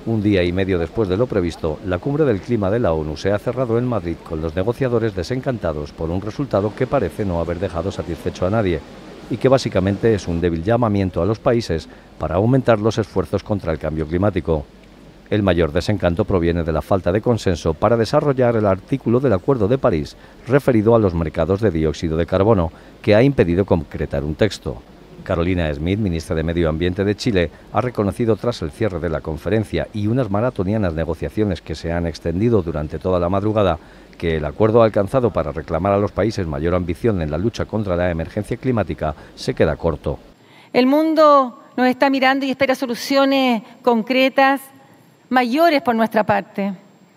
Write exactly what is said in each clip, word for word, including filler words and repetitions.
Un día y medio después de lo previsto, la cumbre del clima de la ONU se ha cerrado en Madrid con los negociadores desencantados por un resultado que parece no haber dejado satisfecho a nadie y que básicamente es un débil llamamiento a los países para aumentar los esfuerzos contra el cambio climático. El mayor desencanto proviene de la falta de consenso para desarrollar el artículo del Acuerdo de París referido a los mercados de dióxido de carbono, que ha impedido concretar un texto. Carolina Smith, ministra de Medio Ambiente de Chile, ha reconocido tras el cierre de la conferencia y unas maratonianas negociaciones que se han extendido durante toda la madrugada que el acuerdo alcanzado para reclamar a los países mayor ambición en la lucha contra la emergencia climática se queda corto. El mundo nos está mirando y espera soluciones concretas, mayores por nuestra parte.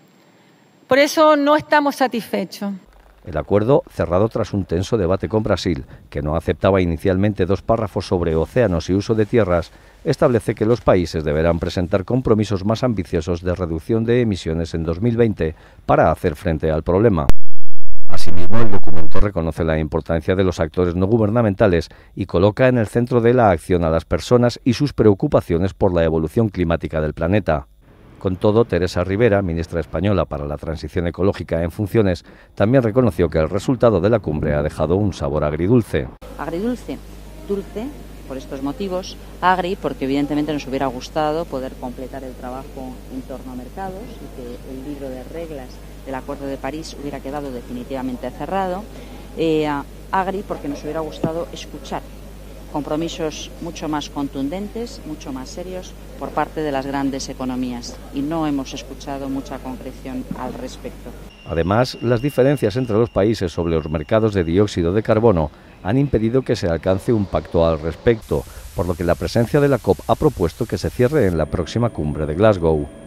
Por eso no estamos satisfechos. El acuerdo, cerrado tras un tenso debate con Brasil, que no aceptaba inicialmente dos párrafos sobre océanos y uso de tierras, establece que los países deberán presentar compromisos más ambiciosos de reducción de emisiones en dos mil veinte para hacer frente al problema. Asimismo, el documento reconoce la importancia de los actores no gubernamentales y coloca en el centro de la acción a las personas y sus preocupaciones por la evolución climática del planeta. Con todo, Teresa Ribera, ministra española para la transición ecológica en funciones, también reconoció que el resultado de la cumbre ha dejado un sabor agridulce. Agridulce, dulce, por estos motivos, agri, porque evidentemente nos hubiera gustado poder completar el trabajo en torno a mercados y que el libro de reglas del Acuerdo de París hubiera quedado definitivamente cerrado. Eh, agri, porque nos hubiera gustado escuchar compromisos mucho más contundentes, mucho más serios por parte de las grandes economías y no hemos escuchado mucha concreción al respecto. Además, las diferencias entre los países sobre los mercados de dióxido de carbono han impedido que se alcance un pacto al respecto, por lo que la presencia de la COP ha propuesto que se cierre en la próxima cumbre de Glasgow.